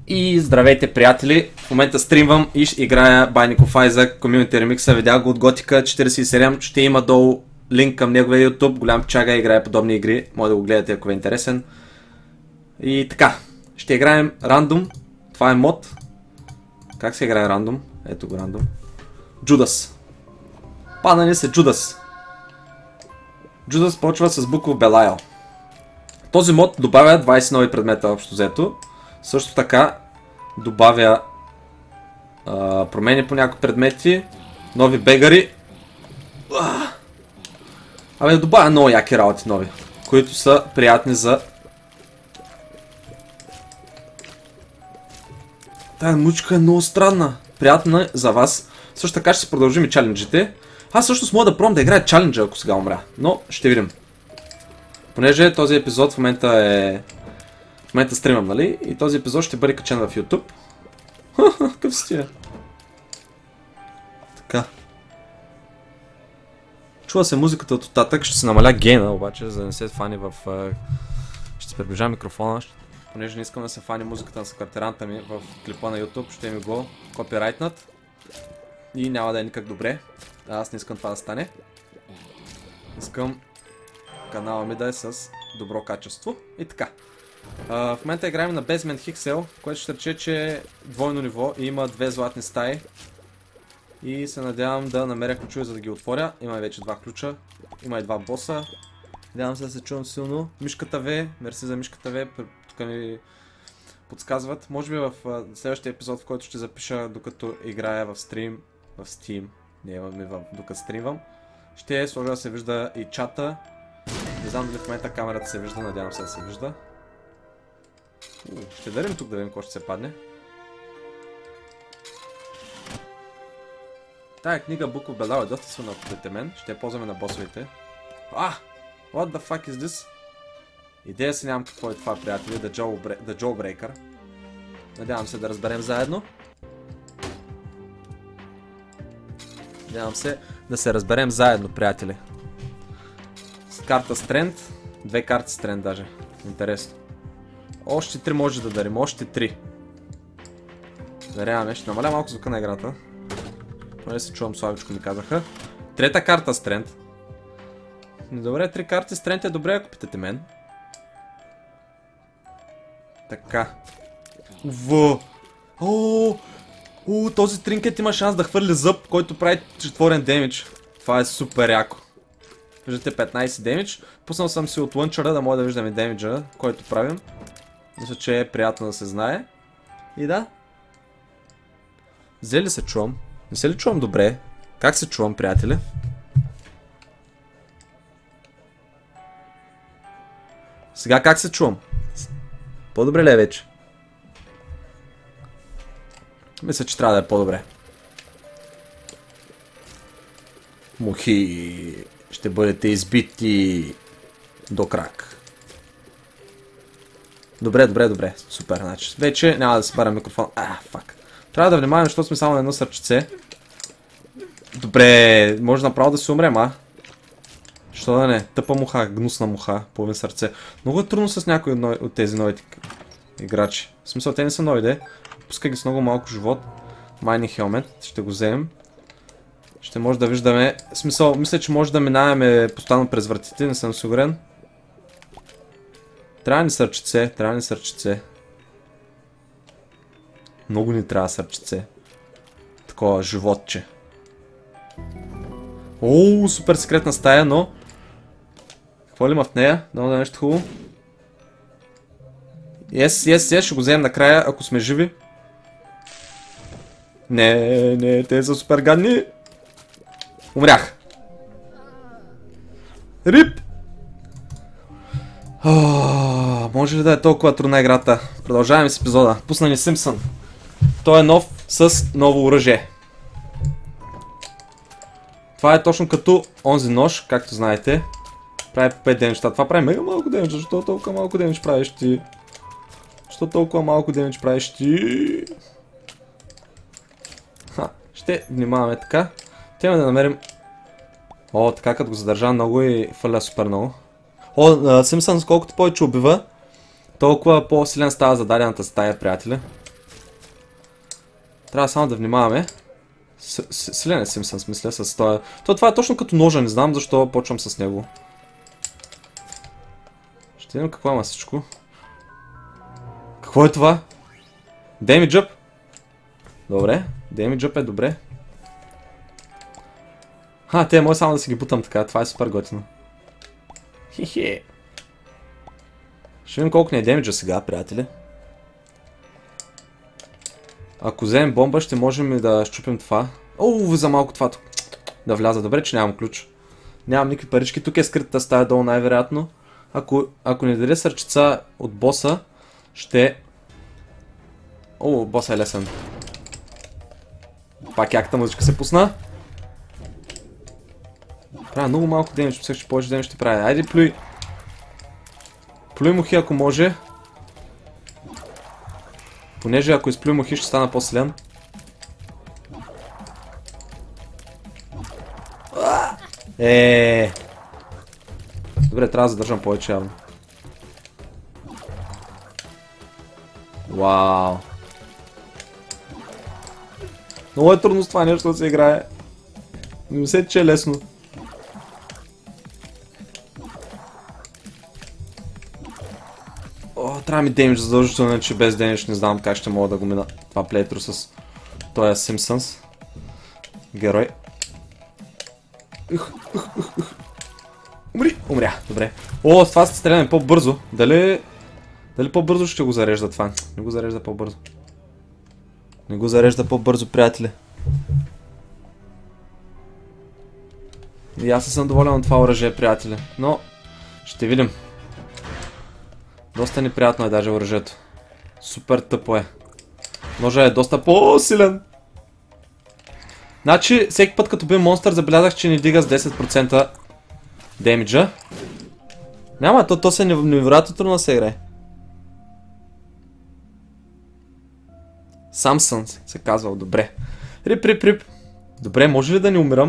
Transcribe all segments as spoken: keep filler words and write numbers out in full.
И здравейте, приятели! В момента стримвам и ще играя Binding of Isaac Community Remix. Видях го от Готика четирийсет и седем. Ще има долу линк към неговия YouTube. Голям чага играе подобни игри. Може да го гледате, ако ви е интересен. И така, ще играем рандом. Това е мод. Как се играе рандом? Ето го рандом. Джудас. Пада ни се Джудас. Джудас почва с буква Белайл. Този мод добавя двайсет нови предмета общо взето. Също така добавя а, промени по някои предмети, нови бегари. Абе, добавя много яки работи нови, които са приятни за... Тая мучка е много странна. Приятна за вас. Също така ще се продължим и чаленджите. Аз всъщност мога да пробвам да играя чаленджа, ако сега умря. Но ще видим. Понеже този епизод в момента е... В момента стримам, нали? И този епизод ще бъде качен в YouTube. Ха-ха, къв си тия? Така. Чува се музиката от оттатък, ще се намаля гейна, обаче, за да не се фани в... Ще се приближа микрофона, понеже не искам да се фани музиката на съквартиранта ми в клипа на YouTube, ще ми го копирайтнат. И няма да е никак добре. Аз не искам това да стане. Искам канала ми да е с добро качество. И така. Uh, в момента играем на Basement Hixel, което ще рече, че е двойно ниво и има две златни стаи. И се надявам да намеря ключове, за да ги отворя. Има вече два ключа. Има и два боса. Надявам се да се чувам силно. Мишката В, мерси за мишката В, тук ми подсказват. Може би в uh, следващия епизод, в който ще запиша докато играя в стрим, в Steam, не в, в, докато стримвам, ще сложа да се вижда и чата. Не знам дали в момента камерата се вижда, надявам се да се вижда. Ще дарим тук да видим какво ще се падне. Тая книга Book of Belal е доста силна пред мен. Ще я ползваме на босовете. А! What the fuck is this? Идея си нямам какво е това, приятели. The, Jailbreak The Jailbreaker. Надявам се да разберем заедно. Надявам се да се разберем заедно, приятели. С карта Strand. Две карти Strand даже. Интересно. Още три може да дарим, още три. Даряваме, ще намаля малко звука на играта. Поне се чувам слабичко, ми казаха. Трета карта Strand. Добре, три карти Strand е добре, ако питате мен. Така. Во! О, о, този тринкет има шанс да хвърли зъб, който прави четворен демидж. Това е супер яко. Виждате петнайсет демидж. Пуснал съм си от лънчера да мога да виждам и демиджа, който правим. Мисля, че е приятно да се знае. И да. Взе ли се чувам? Не се ли чувам добре? Как се чувам, приятели? Сега как се чувам? По-добре ли е вече? Мисля, че трябва да е по-добре. Мухи, ще бъдете избити до крак. Добре, добре, добре. Супер, значи. Вече няма да се баря микрофон. А, фак. Трябва да внимаваме, защото сме само на едно сърчице. Добре, може направо да си умрем, а? Що да не? Тъпа муха, гнусна муха, половин сърце. Много е трудно с някои от тези новите играчи. В смисъл, те не са нови, де. Пускай ги с много малко живот. Майни хелмет, ще го вземем. Ще може да виждаме. В смисъл, мисля, че може да минаваме постоянно през вратите, не съм сигурен. Трябва ни сърчице, трябва ни сърчице. Много ни трябва сърчице. Такова животче. Ооо, супер секретна стая, но... Какво ли има в нея? Дано да е нещо хубаво. Ес, ес, ес, ще го вземем накрая, ако сме живи. Не, не, те са супер гадни. Умрях. Рип! Oh, може ли да е толкова трудна играта? Продължаваме с епизода. Пусна ни Симпсън. Той е нов с ново оръжие. Това е точно като онзи нож, както знаете. Прави по пет демидж. Това прави мега малко демидж. Защо толкова малко демидж правиш ти? Защо толкова малко демидж правиш ти? Ха, ще внимаваме така. Трябва да намерим... О, така като го задържа много и фърля супер много. О, Симпсън, колкото повече убива, толкова по-силен става зададената стая, приятели. Трябва само да внимаваме. Силен е Симпсънс, мисля, с това. То, това е точно като ножа, не знам защо почвам с него. Ще видим какво има всичко. Какво е това? Damage up? Добре, Damage up е добре. Ха, те може само да си ги бутам така, това е супер готино. Хе-хе. Ще видим колко ни е демиджа сега, приятели. Ако вземем бомба, ще можем и да щупим това. Оу, за малко това да вляза. Добре, че нямам ключ. Нямам никакви парички. Тук е скритата стая долу най-вероятно. Ако, ако ни даде сърчица от боса, ще... О, боса е лесен. Пак яката музичка се пусна. Правя много малко демидж, мисля, че повече демидж ще прави. Айде, плюй. Плюй мухи, ако може. Понеже ако изплюй мухи, ще стана по-силен. Еее. Добре, трябва да задържам повече явно. Вау. Много е трудно с това нещо да се играе. Не мисля, че е лесно. О, трябва ми демидж задължително, че без демидж не знам как ще мога да го мина това плейтру с този Симпсънс. Герой. Ух, ух, ух, ух. Умри! Умря, добре. О, с това се стреляме по-бързо. Дали... Дали по-бързо ще го зарежда това? Не го зарежда по-бързо. Не го зарежда по-бързо, приятели. И аз съм доволен от това оръжие, приятели. Но... Ще видим. Доста неприятно е даже оръжието. Супер тъпо е. Ножа е доста по-силен. Значи, всеки път като бил монстър, забелязах, че ни дига с десет процента демиджа. Няма, то, то се невероятно трудно да се играе. Самсънс се казва, добре. Рип, рип, рип. Добре, може ли да не умирам?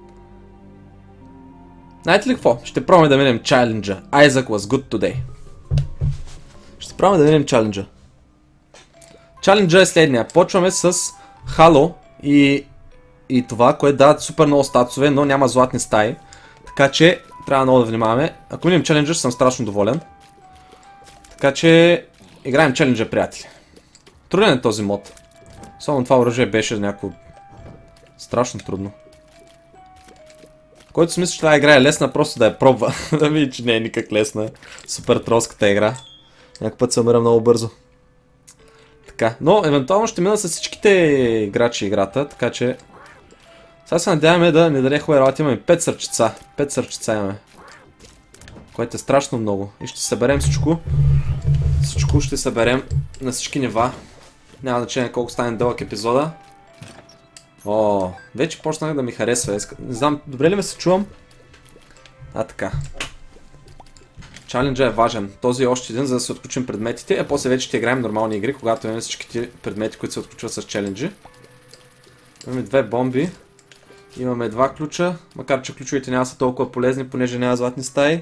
Знаете ли какво? Ще пробваме да минем чаленджа. Isaac was good today. Ще пробваме да минем чаленджа. Чаленджа е следния. Почваме с Halo и, и това, което дават супер много статусове, но няма златни стаи. Така че трябва много да внимаваме. Ако минем чаленджа, ще съм страшно доволен. Така че играем чаленджа, приятели. Труден е този мод. Само това оръжие беше някакво страшно трудно. Който си мисли, че тази игра е лесна, просто да я пробва. Да види, че не е никак лесна. Супер тролската игра. Някакъв път се умира много бързо. Така, но евентуално ще мина с всичките играчи играта, така че... Сега се надяваме да не даде хубави работи. Имаме пет сърчица. пет сърчица имаме. Което е страшно много. И ще съберем всичко. Всичко ще съберем на всички нива. Няма значение колко стане дълъг епизода. О, вече почнах да ми харесва. Не знам, добре ли ме се чувам? А, така. Чаленджа е важен. Този е още един, за да се отключим предметите, а после вече ще играем нормални игри, когато имаме всичките предмети, които се отключват с челенджи. Имаме две бомби. Имаме два ключа, макар че ключовете няма са толкова полезни, понеже няма златни стаи.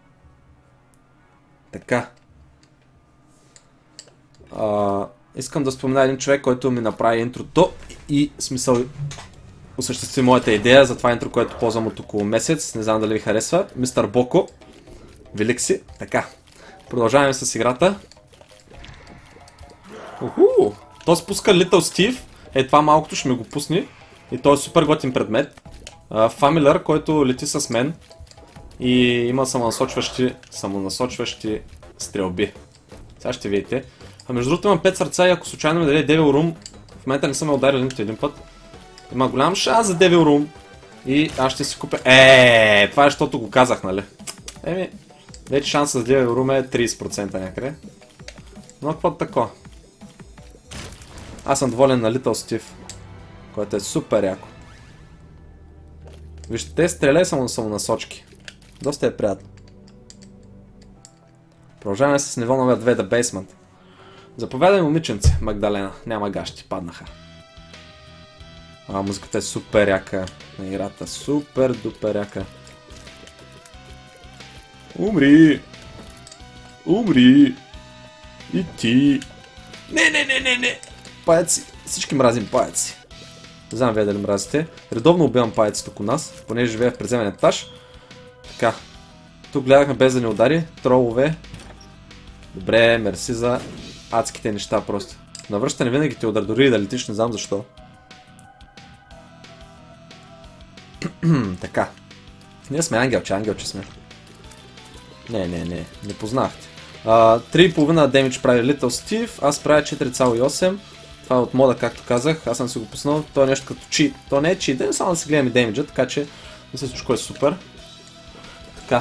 Така. А, искам да спомена един човек, който ми направи интрото и смисъл осъществи моята идея за това интро, което ползвам от около месец. Не знам дали ви харесва. Мистер Боко. Велик си. Така. Продължаваме с играта. Уху! То спуска Little Steve. Е, това малкото ще ми го пусне. И той е супер готин предмет. Фамилър, който лети с мен. И има самонасочващи, самонасочващи стрелби. Сега ще видите. А между другото имам пет сърца и ако случайно ми даде Devil Room, в момента не съм ме ударил нито един път. Има голям шанс за Devil Room. И аз ще си купя... Еее, това е защото го казах, нали? Еми, вече шансът за Devil Room е трийсет процента някъде. Но какво тако? Аз съм доволен на Little Steve, което е супер яко. Вижте, те стреляй само самонасочки. Доста е приятно. Продължаваме с ниво номер две, The Basement. Заповядай, момиченце, Магдалена. Няма гащи, паднаха. А, музиката е супер яка на играта. Супер дупер яка. Умри! Умри! И ти! Не, не, не, не, не! Паяци! Всички мразим паяци. Не знам вие дали мразите. Редовно убивам паяци тук у нас, понеже живея в предземен етаж. Така. Тук гледахме без да ни удари. Тролове. Добре, мерси за адските неща просто. Навръщане винаги те удар, дори и да летиш, не знам защо. Така. Ние сме ангелче, ангелче сме. Не, не, не, не познахте. три и половина демидж прави Little Steve, аз правя четири цяло и осем. Това е от мода, както казах, аз съм си го пуснал. То е нещо като чи. То не е чи, да само да си гледаме демиджа, така че мисля, всичко е супер. Така.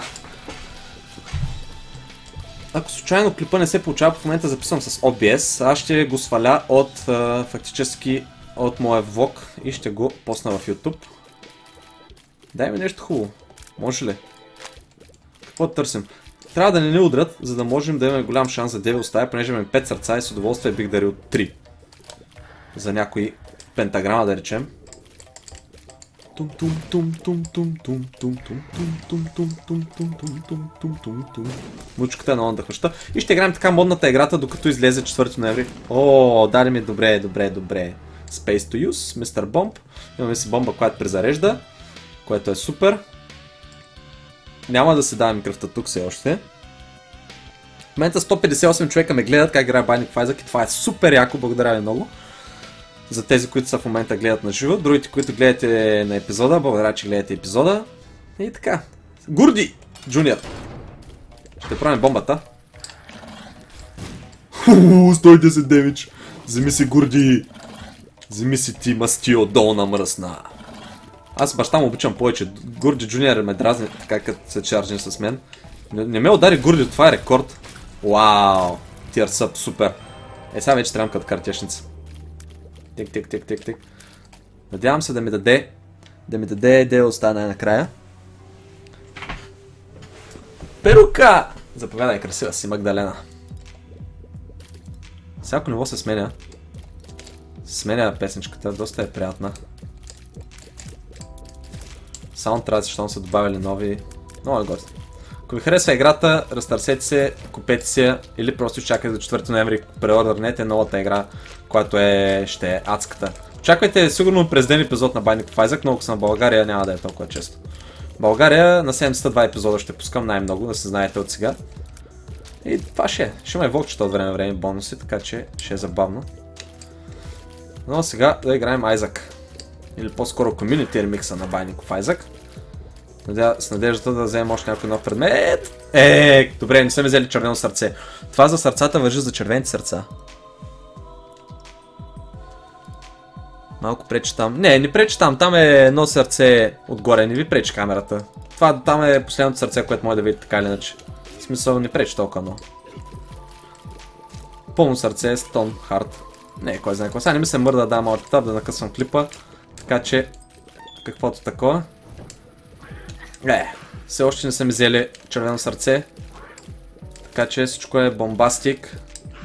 Ако случайно клипа не се получава, в момента записвам с о би ес, аз ще го сваля от а, фактически от моя влог и ще го посна в YouTube. Дай ми нещо хубаво. Може ли? Какво търсим? Трябва да не ни удрят, за да можем да имаме голям шанс за Devil Style, понеже имаме пет сърца и с удоволствие бих дарил три. За някой пентаграма да речем. Мучката е много надъхваща. И ще играем така модната играта, докато излезе четвърти ноември. О, дали ми добре, добре, добре. Space to use, мистер Bomb. Имаме си бомба, която презарежда, което е супер. Няма да се даваме кръвта тук все още. В момента сто петдесет и осем човека ме гледат как играе Binding of Isaac и това е супер яко, благодаря ви много. За тези, които са в момента гледат на живо, другите, които гледате на епизода, благодаря, че гледате епизода. И така. Гурди! Джуниор! Ще правим бомбата. Ху, сто и десет демидж! Вземи си, Гурди! Вземи си ти, мастио, долна мръсна! Аз баща му обичам повече. Гурди Джуниор ме дразни така, като се чаржи с мен. Не, не ме удари Гурди, това е рекорд. Вау! Тир съп, супер. Е, сега вече трябвам като картешница. Тик, тик, тик, тик, тик. Надявам се да ми даде, да ми даде Devil Style най-накрая. Перука! Заповядай, красива си, Магдалена. Всяко ниво се сменя. Сменя песничката, доста е приятна. Саундтраци, щом са добавили нови. Много е гост. Ако ви харесва играта, разтърсете се, купете си или просто чакайте до четвърти ноември, преордърнете новата игра, която е, ще е адската. Очаквайте сигурно през ден епизод на Binding of Isaac, но ако съм в България няма да е толкова често. В България на седемдесет и два епизода ще пускам най-много, да се знаете от сега. И това ще е. Ще има и влогчета от време на време бонуси, така че ще е забавно. Но сега да играем Isaac. Или по-скоро Community Remix на Binding of Isaac. С надеждата да вземем още някой нов предмет. Е, добре, не са ми взели червено сърце. Това за сърцата важи за червените сърца. Малко пречи там. Не, не пречи там. Там е едно сърце отгоре. Не ви пречи камерата. Това там е последното сърце, което може да видите така или иначе. В смисъл не пречи толкова много. Пълно сърце, Stone Heart. Не, кой знае какво. Сега не ми се мърда да дам alt tab, да накъсвам клипа. Така че, каквото такова. Е, все още не са ми взели червено сърце. Така че всичко е бомбастик.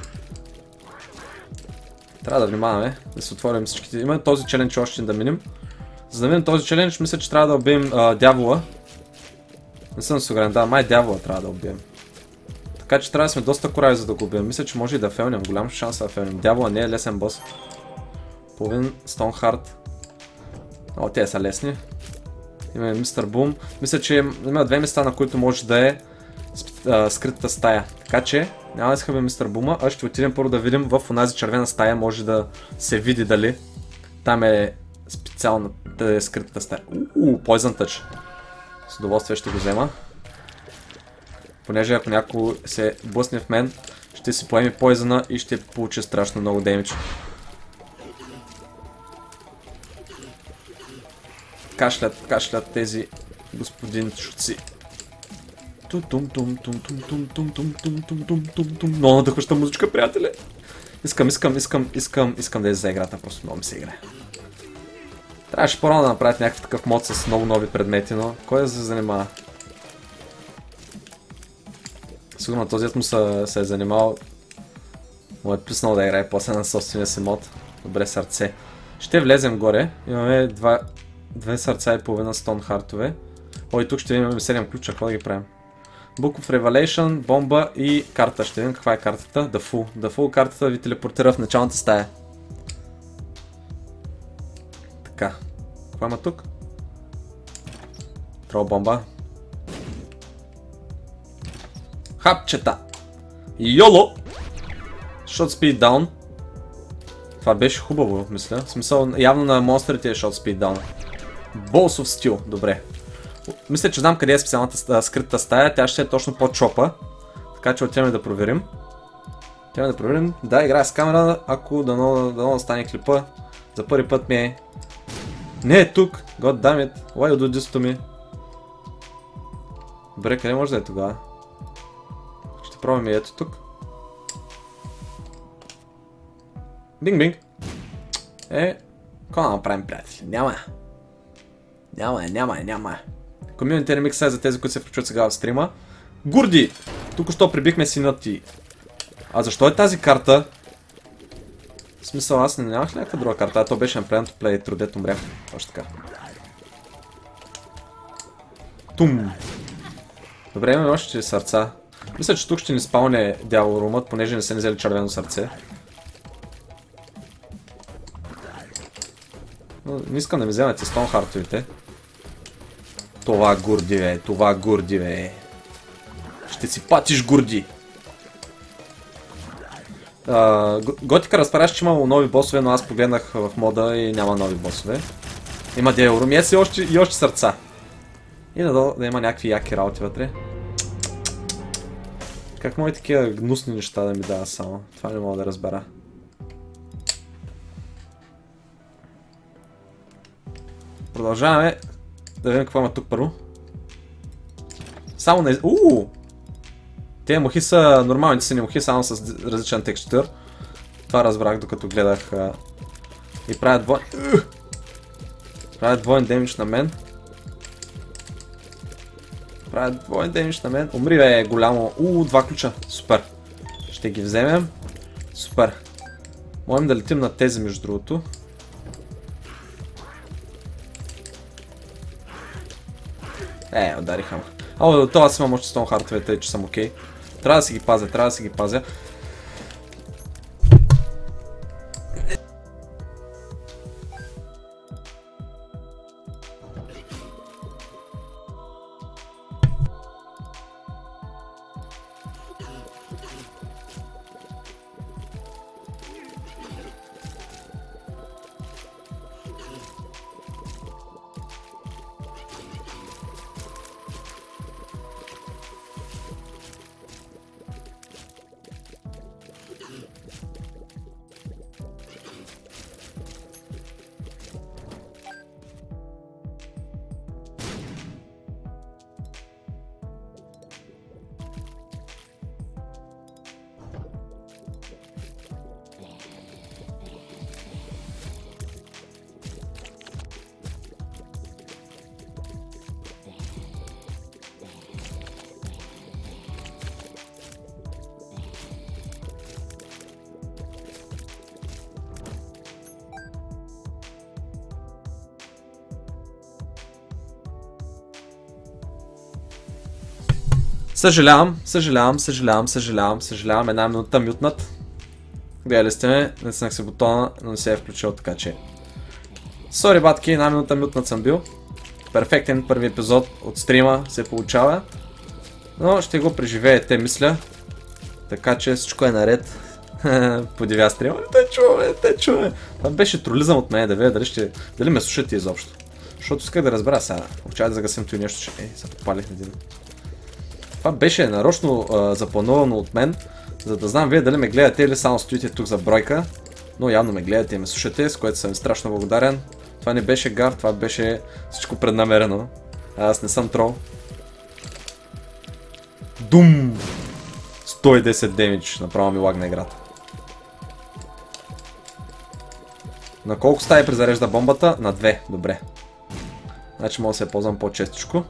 Трябва да внимаваме, да се отворим всичките. Има този челендж още да минем. За да минем този челендж, мисля, че трябва да убием а, дявола. Не съм сигурен, да, май дявола трябва да убием. Така че трябва да сме доста корави, за да го убием. Мисля, че може и да фелнем, голям шанс да фелнем. Дявола не е лесен бос. Половин Stone Heart. О, те са лесни. Имаме мистер Бум. Мисля, че има две места, на които може да е а, скритата стая. Така че няма да изхъбим мистер Бума, а ще отидем първо да видим в онази червена стая. Може да се види дали там е специалната е скритата стая. Ууу, Poison Touch. С удоволствие ще го взема. Понеже ако някой се блъсне в мен, ще си поеми Poison и ще получи страшно много демидж. Кашлят, кашлят тези господин шуци. Много надъхваща музичка, приятели. Искам, искам, искам, искам, искам да е за играта, просто много ми се играе. Трябваше по-рано да направят някакъв такъв мод с много нови предмети, но кой да се занимава? Сигурно този му се, се е занимавал. Му е писнал да играе после на собствения си мод. Добре, сърце. Ще влезем горе. Имаме два, две сърца и половина Stone Heart-ове. О, и тук ще имаме седем ключа, какво да ги правим? Book of Revelation, бомба и карта. Ще видим каква е картата. The Fool. The Fool картата ви телепортира в началната стая. Така. Какво има тук? Трол бомба. Хапчета. Йоло! Shot speed down. Това беше хубаво, мисля. В смисъл, явно на монстрите е shot speed down. Balls of Steel, добре. Мисля, че знам къде е специалната скрита стая, тя ще е точно под чопа. Така че отиваме да проверим. Отиваме да проверим. Да, играя с камера, ако дано да стане клипа. За първи път ми е... Не е тук! God damn it! Why you do this to me? Добре, къде може да е тогава? Ще пробваме и ето тук. Бинг-бинг! Е, какво да направим, приятели? Няма. Няма, няма, няма. Community Remix е за тези, които се включват сега в стрима. Гурди! Тук що прибихме сина ти. А защо е тази карта? В смисъл, аз не нямах ли някаква друга карта, а то беше направено Play True Dead умрях. Още така. Тум! Добре, имаме още сърца. Мисля, че тук ще ни спауне дявол румът, понеже не се не взели червено сърце. Но не искам да ми вземете стоунхартовете. Това Гурди, бе, това Гурди, бе. Ще си патиш, Гурди. Uh, Готика разправяш, че има нови босове, но аз погледнах в мода и няма нови босове. Има дявол и още, и още сърца. И надолу да има някакви яки работи вътре. Как може такива гнусни неща да ми дава само? Това не мога да разбера. Продължаваме да видим какво има тук първо. Само на... Ууу! Те мухи са нормалните си мухи, само с различен текстур. Това разбрах докато гледах. А... И правят двоен... Правят двоен демидж на мен. Правят двоен демидж на мен. Умри, бе, голямо. Ууу, два ключа. Супер. Ще ги вземем. Супер. Можем да летим на тези, между другото. Е, удариха ме. А, от това си имам още стоунхартовете, че съм окей. Трябва да си ги пазя, трябва да си ги пазя. Съжалявам, съжалявам, съжалявам, съжалявам, съжалявам, една минута мютнат. Гледали сте ме, натиснах се бутона, но не се е включил, така че... Сори, батки, една минута мютнат съм бил. Перфектен първи епизод от стрима се получава. Но ще го преживеете, мисля. Така че всичко е наред. Подивя стрима, не те чуваме, не те чуваме. Това беше тролизъм от мен, да видя дали, ще... дали ме слушате изобщо. Защото исках да разбера сега. Очаквай да загасим той нещо, че... Ей, се попалих на един. Това беше нарочно а, заплановано от мен, за да знам вие дали ме гледате или само стоите тук за бройка. Но явно ме гледате и ме слушате, с което съм страшно благодарен. Това не беше гав, това беше всичко преднамерено. Аз не съм трол. Дум! сто и десет демидж, направо ми лагна играта. На колко стаи презарежда бомбата? На две, добре. Значи мога да се ползвам по-честичко.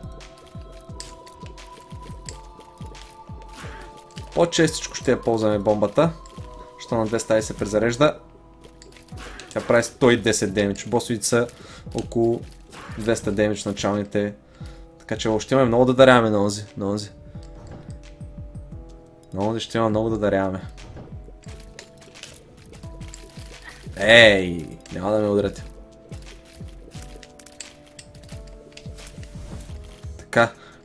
По-честичко ще я ползваме бомбата. Що на две стаи се презарежда. Тя прави сто и десет демидж. Босовите са около двеста демидж началните. Така че още имаме много да даряваме на онзи. На онзи. На онзи ще има много да даряваме. Ей, няма да ме ударите.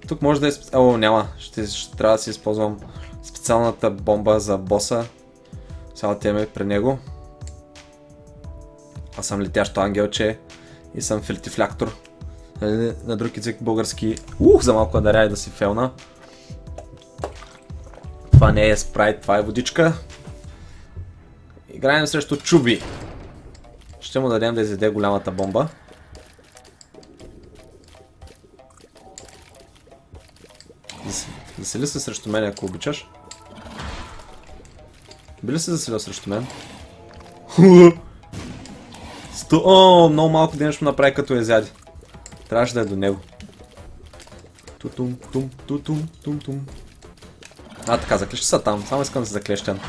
Тук може да е... О, няма. Ще, ще трябва да си използвам специалната бомба за боса. Сега отиваме при него. Аз съм летящо ангелче и съм филтифляктор. На друг език български. Ух, за малко даряй да си фелна. Това не е спрайт, това е водичка. Играем срещу Чуби. Ще му дадем да изяде голямата бомба. Засели се срещу мен, ако обичаш. Би ли се заселил срещу мен? Сто... О, много малко ден ще му направи като езяди. Трябваше да е до него. Тутум, тум, тутум, тум, тум. А, така, заклещи са там. Само искам да се заклещен.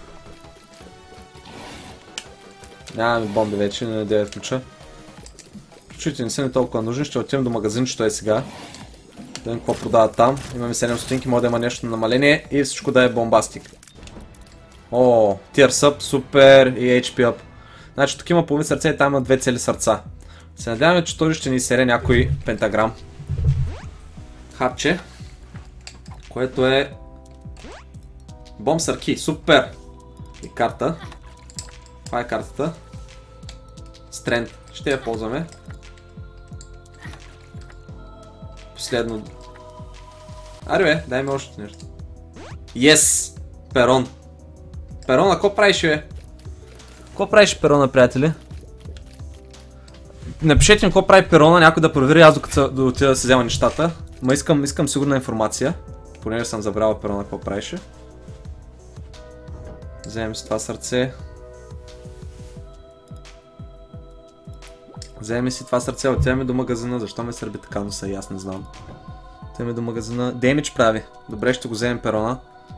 Нямаме бомби вече, не да я включа. Ключите не са не толкова нужни, ще отидем до магазинчето е сега. Да видим какво продават там. Имаме седем стотинки, може да има нещо на намаление и всичко да е бомбастик. О, Tears Up, супер и Ейч Пи Up. Значи тук има половин сърце и там има две цели сърца. Се надяваме, че този ще ни изсере някой пентаграм. Хапче. Което е... Бомб сърки, супер! И карта. Това е картата. Стрент. Ще я ползваме. Последно. Аре бе, дай ми още нещо. Yes! Перон. Перон, а какво правиш, бе? Какво правиш перона, приятели? Напишете ми какво прави перона, някой да провери, аз докато да отида да си взема нещата. Ма искам, искам сигурна информация. Понеже съм забрал перона какво правише. Вземем си това сърце. Вземем си това сърце, отиваме до магазина. Защо ме сърби така носа, и аз не знам. Отиваме до магазина. Демидж прави. Добре, ще го вземем перона.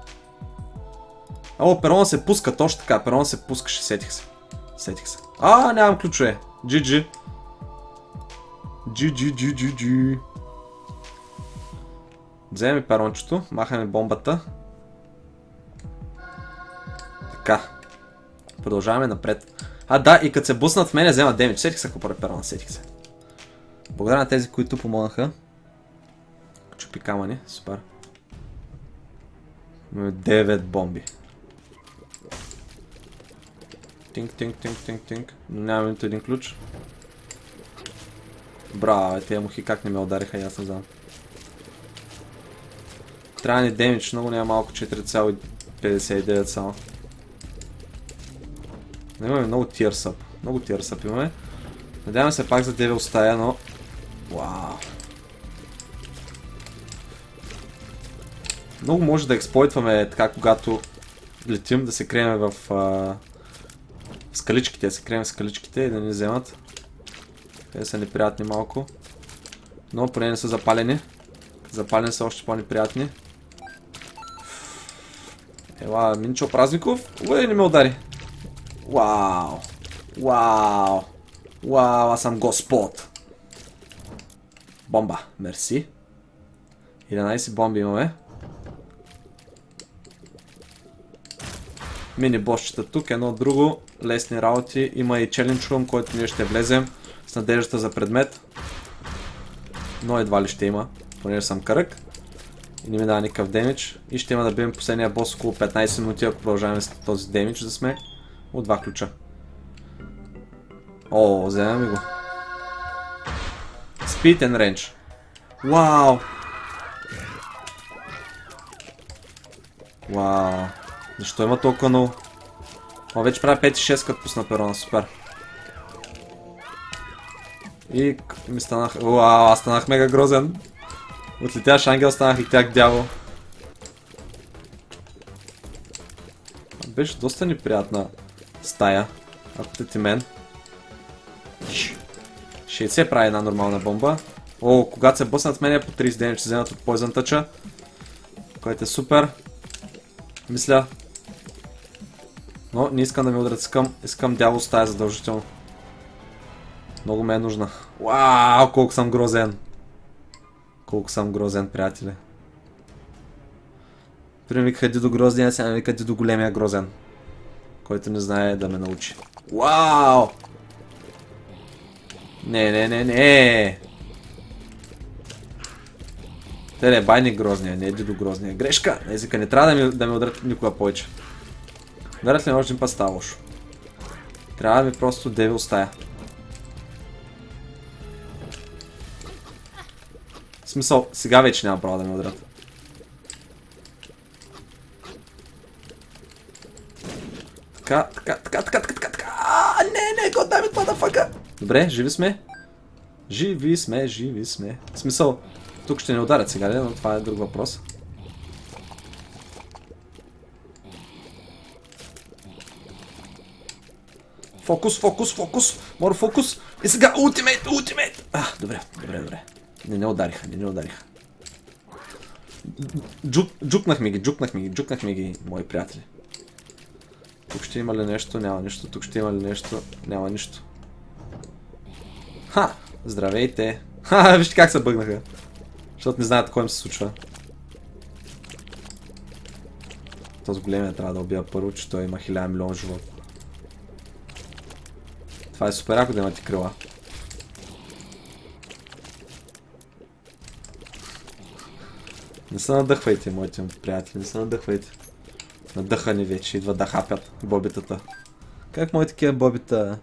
О, перона се пуска, точно така. Перона се пускаше, сетих се. Сетих се. А, нямам ключове. джи джи. джи джи джи джи джи. Вземем перончето, махаме бомбата. Така. Продължаваме напред. А, да, и като се буснат в мене, взема демидж. Сетих се, ако прави перона, сетих се. Благодаря на тези, които помогнаха. Чупи камъни, супер. Имаме девет бомби. Тинк, тинк, тинк, тинк, тинк. Но нямаме нито един ключ. Браво, тези мухи как не ме удариха, аз не знам. Трябва ни демидж, много няма малко, четири цяло петдесет и девет само. Но имаме много Tears Up. Много Tears Up имаме. Надявам се пак за Devil стая, но... Вау. Много може да експлойтваме така, когато летим, да се крием в, а... в скаличките, да се крием в скаличките и да ни вземат. Те са неприятни малко. Но поне не са запалени. Запалени са още по-неприятни. Ела, Минчо Празников. Уе, не ме удари. Вау. Вау. Вау, аз съм Господ. Бомба, мерси. единайсет бомби имаме. Мини босчета тук, едно от друго. Лесни работи. Има и челендж рум, който ние ще влезем с надеждата за предмет. Но едва ли ще има, понеже съм кръг. И не ми дава никакъв демидж. И ще има да бием последния бос около петнайсет минути, ако продължаваме с този демидж да сме. От два ключа. О, вземаме го. Speed and range. Вау! Вау! Защо има толкова много? О, вече правя пет и шест като пусна перона, супер. И ми станах... Вау, аз станах мега грозен. От летящ ангел станах летяк дявол. Беше доста неприятна стая, ако те ти мен. шейсет прави една нормална бомба. О, когато се бъснат в мене по трийсет ден ще вземат от Poison Touch, който е супер. Мисля. Но не искам да ми удрят, искам, искам дявол стая задължително. Много ме е нужна. Вау, колко съм грозен. Колко съм грозен, приятели. Преди ми викаха Дидо грозния, сега ми вика Дидо големия грозен. Който не знае да ме научи. Вау! Не, не, не, не! Те не, байник грозния, не е Дидо грозния. Грешка! Езика, не трябва да ми, да ми ударят никога повече. Ударят ли още един път става лошо. Трябва да ми просто девил стая. В смисъл, сега вече няма право да ми ударят. Така, така, така, така, така, така, така. А, не, не, god damn it, motherfucker. Добре, живи сме. Живи сме, живи сме. В смисъл, тук ще не ударят сега, но това е друг въпрос. Фокус, фокус, фокус. Мора фокус. И сега ултимейт, ултимейт. А, добре, добре, добре. Не, не удариха, не, не удариха. Джук, джукнахме ги, джукнахме ги, джукнахме ги, мои приятели. Тук ще има ли нещо? Няма нищо. Тук ще има ли нещо? Няма нищо. Ха! Здравейте! Ха! Вижте как се бъгнаха. Защото не знаят кой им се случва. Този големия трябва да убия първо, че той има хиляда милион живот. Това е супер, ако да имате крила. Не се надъхвайте, моите приятели, не се надъхвайте. Надъхани вече, идва да хапят бобитата. Как мои такива бобита?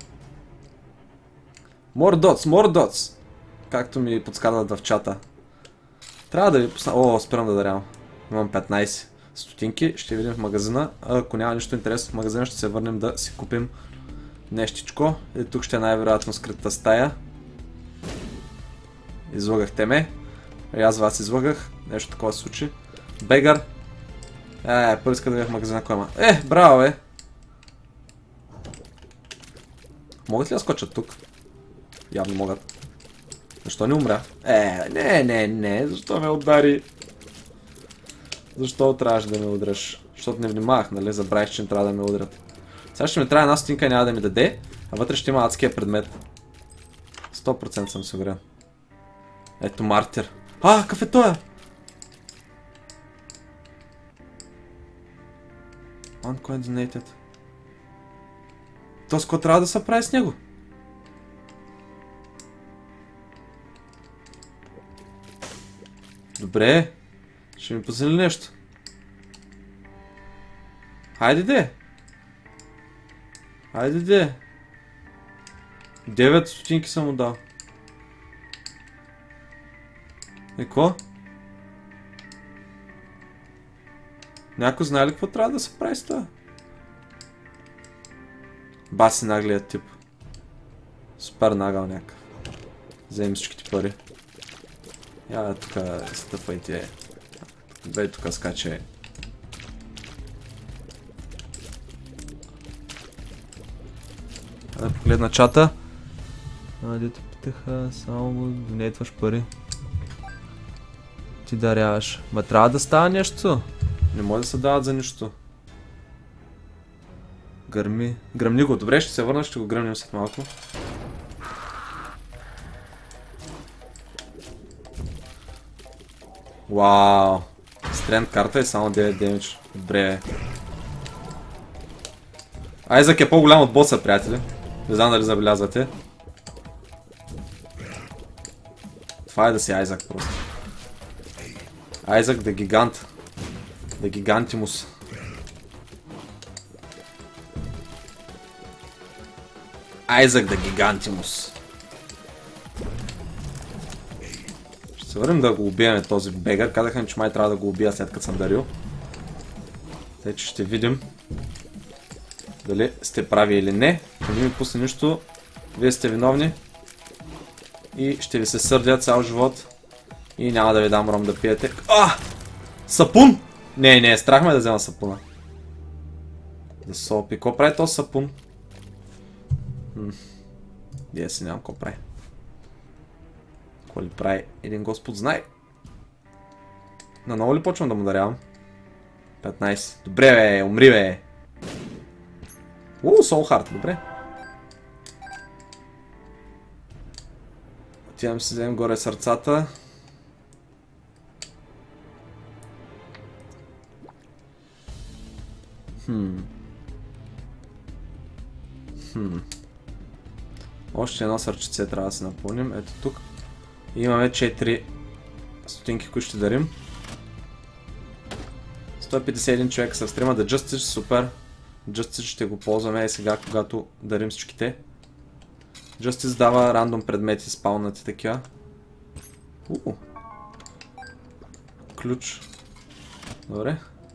More dots, more dots! Както ми подсказват в чата. Трябва да ви посна... О, спирам да дарявам. Имам петнайсет стотинки, ще видим в магазина. А ако няма нищо интересно в магазина, ще се върнем да си купим нещичко. И тук ще е най-вероятно скритата стая. Излагахте ме. И аз вас излагах. Нещо такова се случи. Бегар. Е, първо иска да видя в магазина кой има. Е, браво, бе! Могат ли да скочат тук? Явно могат. Защо не умря? Е, не, не, не. Защо ме удари? Защо трябваше да ме удраш? Защото не внимавах, нали? Забравих, че не трябва да ме удрят. Сега ще ми трябва една стотинка и няма да ми даде, а вътре ще има адския предмет. сто процента съм сигурен. Ето мартир. А, какъв е тоя? Uncoordinated. То с какво трябва да се прави с него? Добре. Ще ми пусне ли нещо? Хайде де! Хайде де! девет стотинки съм му дал. И ко? Някой знае ли какво трябва да се прави с това? Баси наглият тип. Супер нагъл някакъв. Вземем всичките пари. Я тука стъпвайте. Бе тука скаче. Да погледна чата. А, дето питаха, само го донетваш пари. Ти даряваш. Ма трябва да става нещо. Не може да се дават за нищо. Гърми. Гръмни го. Добре, ще се върна, ще го гръмнем след малко. Вау. Стрент карта е само девет демидж. Добре. Айзък е по-голям от боса, приятели. Не знам дали забелязвате. Това е да си Айзък просто. Айзък да гигант. Да гигантимус. Айзък да гигантимус. Ще се върнем да го убиеме този бегър. Казаха ми, че май трябва да го убия след като съм дарил. Тъй, че ще видим дали сте прави или не. Ако не ми пусне нищо, вие сте виновни. И ще ви се сърдя цял живот. И няма да ви дам ром да пиете. А! Сапун! Не, не, страх ме да взема сапуна. Да се опи. Ко прави този сапун? Дия си нямам ко прави. Ко ли прави? Един господ знае. Наново ли почвам да му дарявам? петнайсет. Добре бе, умри бе. Уу, Soul Heart, добре. Отивам си вземем горе сърцата. Хм. Хм. Още едно сърчице трябва да се напълним. Ето тук. И имаме четири стотинки, които ще дарим. сто и петдесет и един човека са в стрима. The Justice, супер. Justice ще го ползваме и сега, когато дарим всичките. Justice дава рандом предмети, спаунати такива. Уу. Ключ. Добре.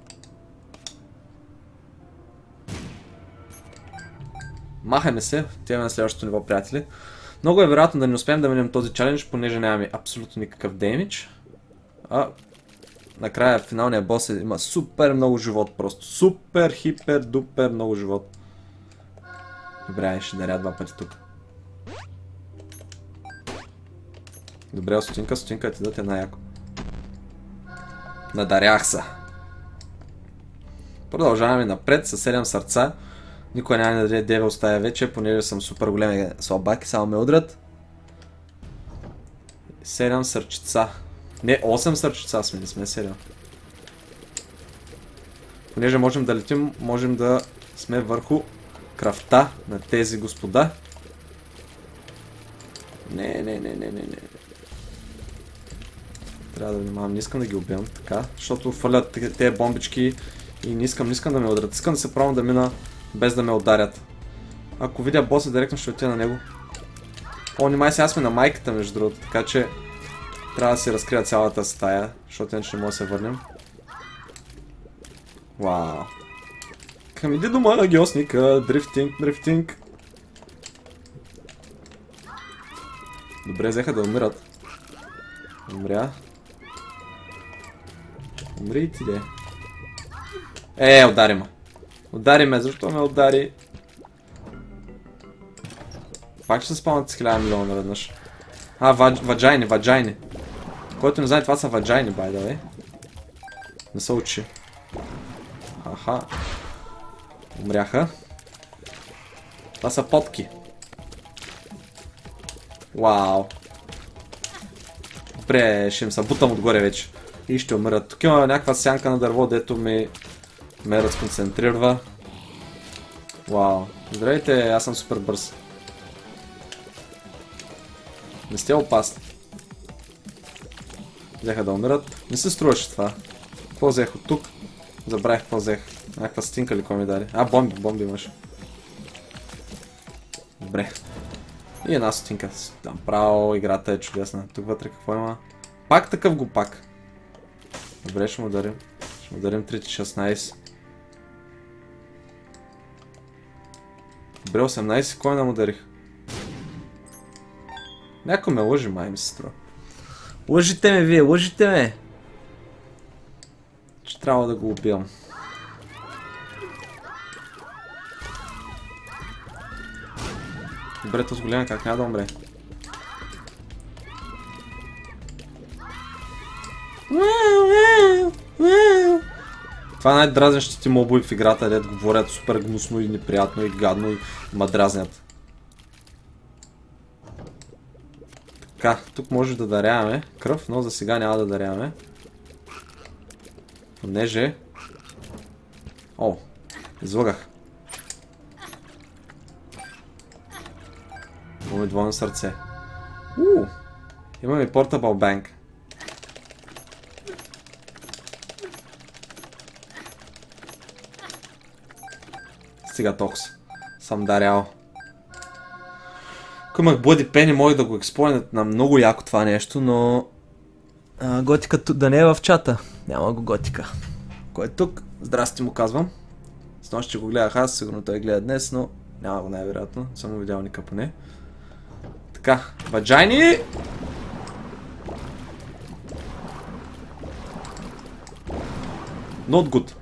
Махаме се, отиваме на следващото ниво, приятели. Много е вероятно да не успеем да минем този чалендж, понеже нямаме абсолютно никакъв демидж. А накрая финалния бос има супер много живот, просто супер, хипер, дупер много живот. Добре, ще даря два пъти тук. Добре, стотинка, стотинка ти дате най-яко. Надарях се. Продължаваме напред със седем сърца. Никой няма да даде девел стая вече, понеже съм супер големи слабаки, само ме удрят. седем сърчица. Не, осем сърчица сме, не сме седем. Понеже можем да летим, можем да сме върху крафта на тези господа. Не, не, не, не, не, не. Трябва да внимавам, не искам да ги убивам така, защото фърлят тези бомбички и не искам, не искам да ме ударят. Искам да се правим да мина без да ме ударят. Ако видя боса, директно ще отида на него. О, внимай, сега сме на майката, между другото, така че трябва да се разкрия цялата стая, защото иначе не може да се върнем. Вау. Към иди дома на геосника, дрифтинг, дрифтинг. Добре, взеха да умират. Умря. Умри и ти де. Е, удари ме. Удари ме, защо ме удари? Пак ще се спомнят с хиляда милиона наведнъж. А, ваджайни, ваджайни. Който не знае, това са ваджайни, бай да бе. Не се учи. Аха. Умряха. Това са потки. Вау. Добре, ще им се бутам отгоре вече. И ще умрят. Тук има някаква сянка на дърво, дето ми ме разконцентрира. Вау. Здравейте, аз съм супер бърз. Не сте опасни. Взеха да умират. Не се струваше това. Какво взех от тук? Забравих какво взех. Някаква стинка ли какво ми даде? А, бомби, бомби имаш. Добре. И една стинка. Там право, играта е чудесна. Тук вътре какво има? Пак такъв го пак. Добре, ще му дарим. Ще му дарим три шестнайсет. Добре, осемнайсет коина му дарих. Някой ме лъжи, май ми се струва. Лъжите ме вие, лъжите ме! Че трябва да го убивам. Добре, този голям как няма да умре. Това е най-дразнещите мобове в играта, дето говорят супер гнусно и неприятно и гадно и ма дразнят. Така, тук може да даряваме кръв, но за сега няма да даряваме. Понеже... О, излъгах. Имаме двойно сърце. Уу, имаме Portable Bank. Стига токс. Съм дарял. Ако имах Bloody Penny, може да го експлойнат на много яко това нещо, но... А, готика да не е в чата. Няма го готика. Кой е тук? Здрасти му казвам. С нощ ще го гледах аз, сигурно той гледа днес, но няма го най-вероятно. Съм го видял никъде поне. Така, ваджайни! Not good.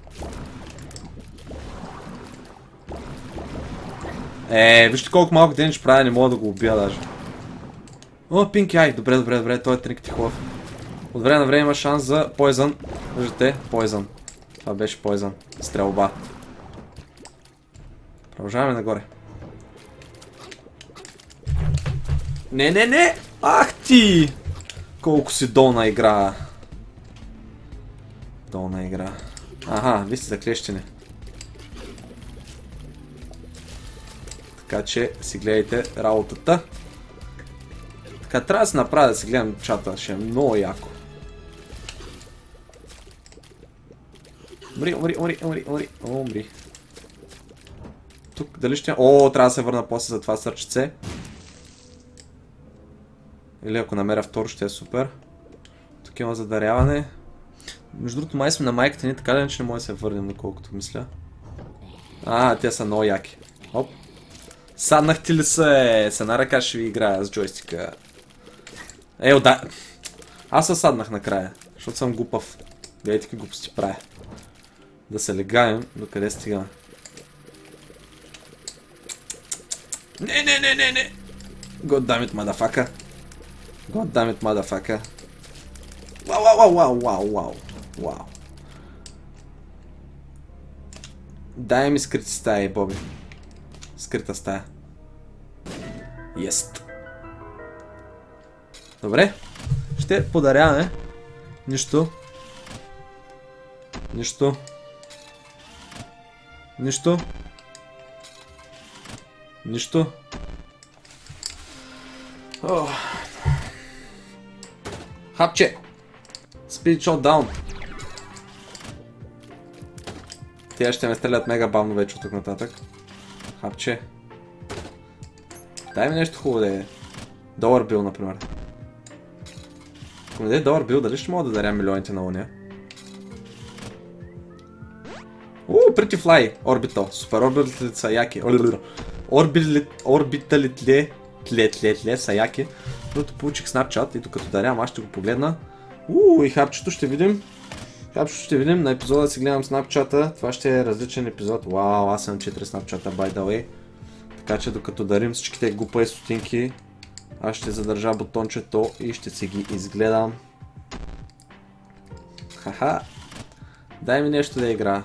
Е, вижте колко малко ден ще правя, не мога да го убия даже. О, пинки, ай, добре, добре, добре, той е трикът е хубав. От време на време има шанс за Poison. Виждате, Poison. Това беше Poison. Стрелба. Продължаваме нагоре. Не, не, не! Ах ти! Колко си долна игра. Долна игра. Аха, вие сте заклещени. Така че си гледайте работата. Така, трябва да се направя да си гледам чата, ще е много яко. Умри, умри, умри, умри, умри, умри. Тук, дали ще... О, трябва да се върна после за това сърчице. Или ако намеря второ, ще е супер. Тук има задаряване. Между другото, май сме на майката ни, така ли, че не може да се върнем, доколкото мисля. А, те са много яки. Оп. Саднахте ли се? С една ръка ще ви играя с джойстика. Ей, да. Аз се саднах накрая, защото съм глупав. Гледай, какви глупости правя. Да се легаем, до къде стигаме. Не, не, не, не, не. God damn it, motherfucker. God damn it, motherfucker. Вау, вау, вау, вау, вау, вау. Дай ми скрити стаи, Боби. Скрита стая. Ест. Добре. Ще подаряваме. Нищо. Нищо. Нищо. Нищо. О. Хапче. Speed shot down. Тя ще ме стрелят мега бавно вече от тук нататък. Хапче. Дай ми нещо хубаво да е. Долар бил, например. Ако ми даде долар бил, дали ще мога да даря милионите на уния? Ууу, Pretty Fly. Orbital. Супер, орбиталите са яки. Орбиталите тле, тле, тле са яки. Другото получих Snapchat и тук като дарям, аз ще го погледна. Ууу, и хапчето ще видим. Хапчето ще видим. На епизода си гледам Snapchat-а. Това ще е различен епизод. Вау, аз съм четири Snapchat-а, by the way. Така че докато дарим всичките глупа и стотинки, аз ще задържа бутончето и ще си ги изгледам. Хаха. Дай ми нещо да игра.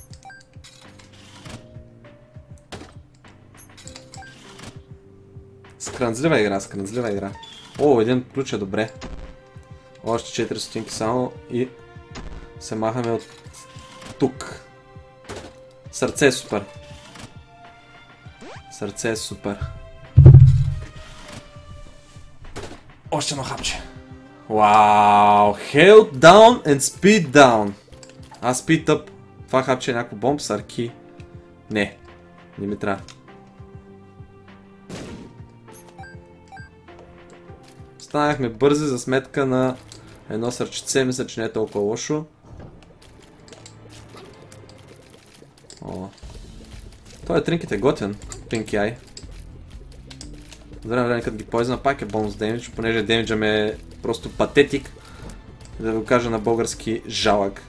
Скрънзлива игра, скрънзлива игра. О, един ключ е добре. Още четири стотинки само и се махаме от тук. Сърце е супер. Сърце е супер. Още едно хапче. Вау! Health down and speed down. А speed up. Това хапче е някакво бомб, сарки. Не. Не ми трябва. Станахме бързи за сметка на едно сърчице. Мисля, че не е толкова лошо. О. Той е тринкът е готен. Pinky Eye. Време време като ги поизна пак е бонус демидж, понеже демиджа ми е просто патетик. Да го кажа на български жалък.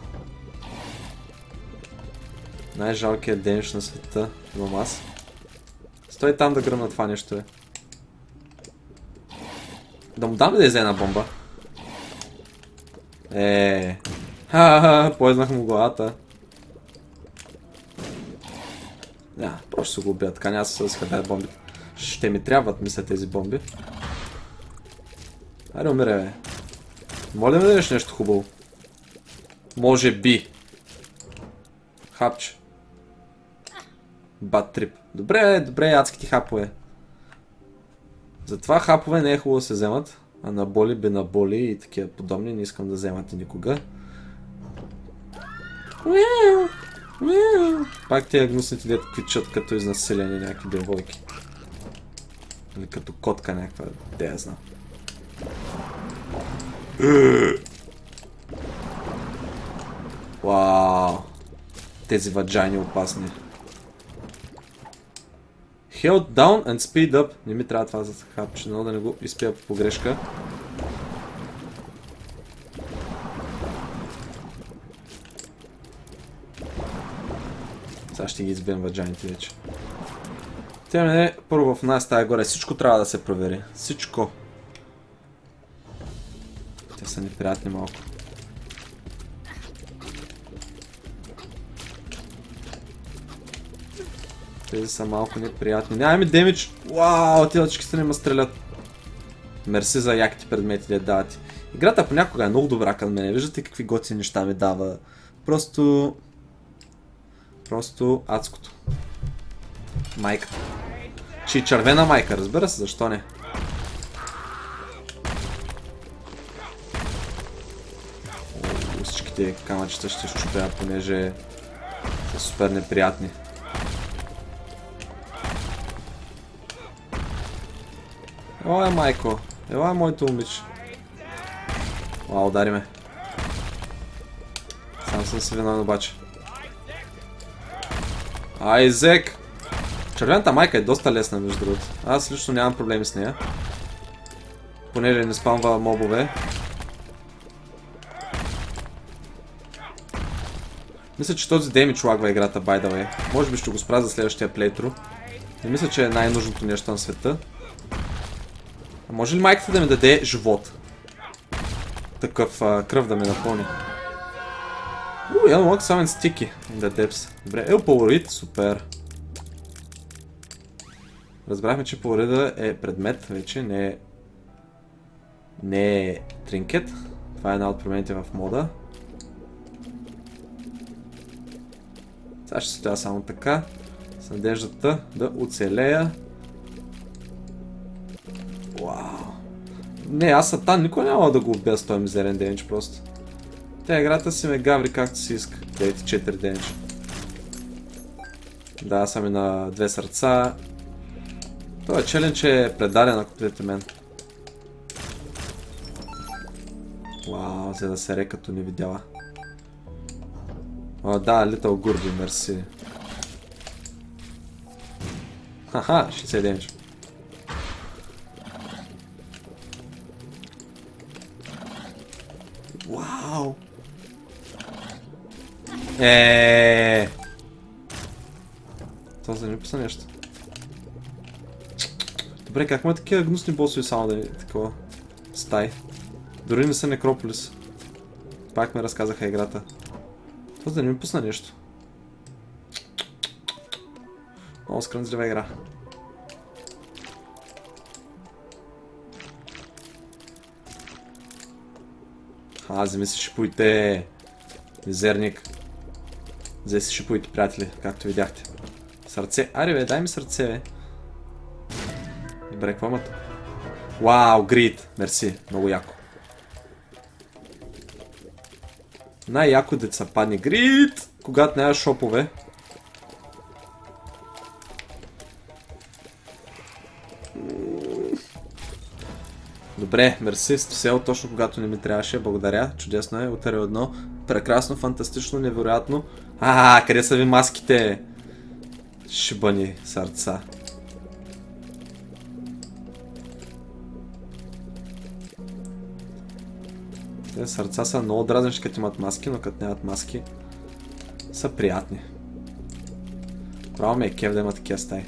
Най-жалкият демидж на света имам аз. Стой там да гръмна това нещо е. Да му дам ли да изе една бомба? Еее. Ха-ха-ха, поизнах му главата. Да, просто се го убия, така няма се разхвърляят бомбите. Ще ми трябват, мисля, тези бомби. Айде, умире, бе. Моля да ми дадеш нещо хубаво. Може би. Хапче. Бад трип. Добре, добре, адските хапове. Затова хапове не е хубаво да се вземат. Анаболи, бенаболи и такива подобни не искам да вземате никога. Пак тия гнусните дето квичат като изнасилени някакви девойки. Или като котка някаква, де я знам. Вау! Тези ваджайни опасни. Held down and speed up. Не ми трябва това за хапче, но да не го изпия по погрешка. Сега ще ги избием ваджайните вече. Те мене първо в нас тая горе. Всичко трябва да се провери. Всичко. Те са неприятни малко. Тези са малко неприятни. Няма ми демидж. Вау, тези очки не ме стрелят. Мерси за яките предмети да я давате. Играта понякога е много добра към мене. Виждате какви готини неща ми дава. Просто... Просто адското. Майката. Че и червена майка, разбира се, защо не? О, всичките камъчета ще щупя, понеже са супер неприятни. Ела, майко. Ела, моето момиче. Уау, удари ме. Сам съм си виновен обаче. Айзек! Червената майка е доста лесна, между другото. Аз лично нямам проблеми с нея. Понеже не спамва мобове. Мисля, че този демидж лагва играта, by the way. Може би ще го спра за следващия плейтру. Не мисля, че е най-нужното нещо на света. А може ли майката да ми даде живот? Такъв а, кръв да ме напълни. Ууу, я мога само стики. Да депс. Добре, ел палорит, супер. Разбрахме, че палорида е предмет вече, не е... Не е тринкет. Това е една от промените в мода. Сега ще стоя само така. С надеждата да оцелея. Вау. Не, аз Сатан никога няма да го убия с този мизерен демидж просто. Тя играта си ме гаври както си иска. деветдесет и четири демидж. Да, съм и на две сърца. Той челендж е предаден, ако видите мен. Вау, за да се ре като не видяла. О, да, Little Гурби, мерси. Хаха, шейсет демидж. Вау! Еее! Това за да ми писа нещо. Добре, как има такива гнусни босове само да е такова стай? Дори не са Некрополис. Пак ме разказаха играта. Това да не ми пусна нещо. Много скрънзлива игра. А, вземи си шипуйте. Мизерник. Взе си шипуйте, приятели, както видяхте. Сърце. Аре бе, дай ми сърце, бе. Добре, какво има тук? Вау, грид. Мерси, много яко. Най-яко деца падне грид, когато няма шопове. Добре, мерси, сел точно когато не ми трябваше, благодаря, чудесно е, утре едно, прекрасно, фантастично, невероятно. А, къде са ви маските? Шибани сърца. Те сърца са много дразнещи, като имат маски, но като нямат маски са приятни. Право ми е кеф да има такива стаи.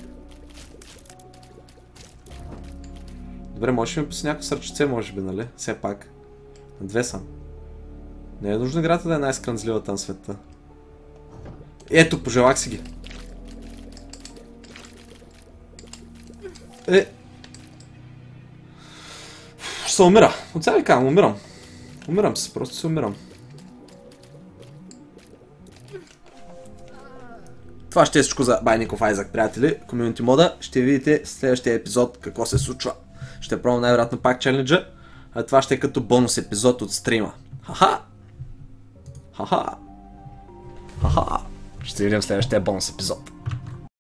Добре, можеш ли ми пуси някакво сърчице, може би, нали? Все пак. На две съм. Не е нужно играта да е най-скрънзливата на света. Ето, пожелах си ги. Е. Ще се умира. От сега ви казвам, умирам. Умирам се, просто се умирам. Това ще е всичко за Binding of Isaac, приятели. Комьюнити мода. Ще видите в следващия епизод какво се случва. Ще пробвам най-вероятно пак челенджа. А това ще е като бонус епизод от стрима. Ха-ха! Ха-ха! Ха-ха! Ще видим в следващия бонус епизод.